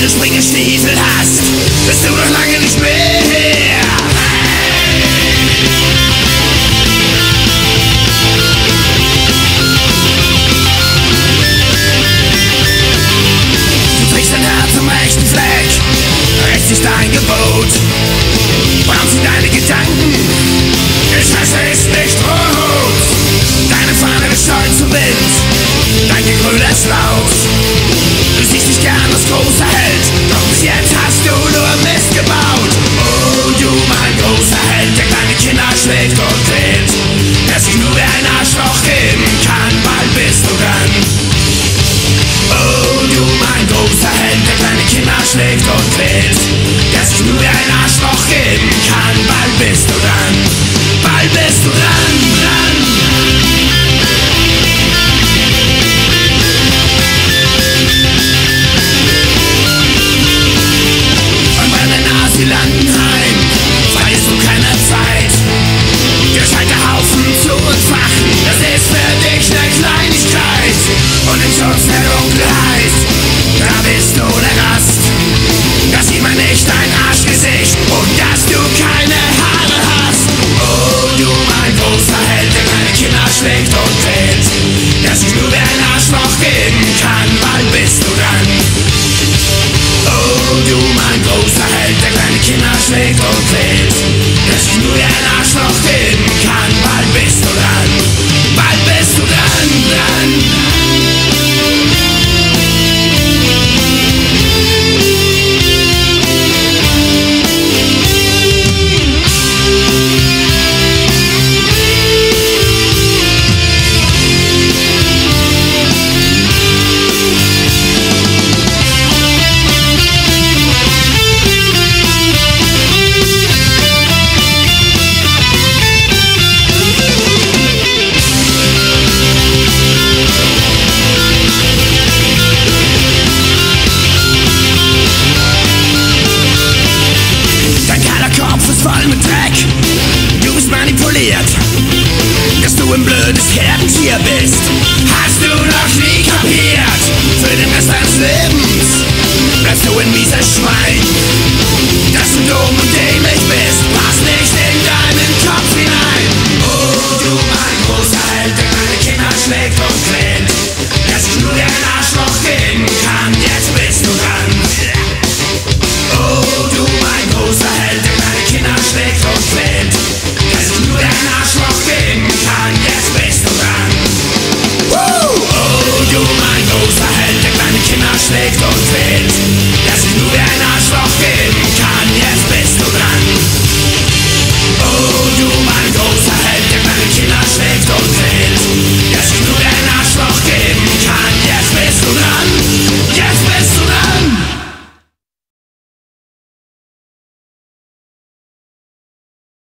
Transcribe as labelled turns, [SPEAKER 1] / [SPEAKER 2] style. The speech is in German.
[SPEAKER 1] du Springestiefel hast, bist du noch lange nicht mehr. Du trägst dein Herz am rechten Fleck, rechts ist dein Gebot. Brauchst du deine Gedanken, Scheiße ist nicht rot. Deine Fahne ist stolz und wild, dein Gegröle ist laut. Du siehst dich gern als großer Held, doch bis jetzt hast du nur Mist gebaut. Oh, du mein großer Held, der kleine Kinder schlägt und quält, der sich nur wie ein Arschloch geben kann, bald bist du dran. Oh, du mein großer Held, der kleine Kinder schlägt und quält, der sich nur wie ein Arschloch geben kann, bald bist du dran. Bald bist du dran, dran. Asylantenheim, verlierst du keine Zeit. Dir scheint der Haufen zu entfachen, das ist für dich eine Kleinigkeit. Und im Schutz der Dunkelheit, da bist du der Gast. Da sieht man nicht dein Arschgesicht und dass du keine Haare hast. Oh, du mein großer Held, der kleine Kinder schlägt und quält, der sich nur wie ein Arschloch geben kann, bald bist du dran. Oh, du mein großer Held, der kleine Kinder schlägt und quält, der sich nur wie ein Arschloch geben kann, bald bist du dran. Bald bist du dran, dran. Voll mit Dreck, du bist manipuliert, dass du ein blödes Herdentier bist, hast du noch nie kapiert. Für den Rest deines Lebens bleibst du ein mieses Schwein, das du dumm und dämlich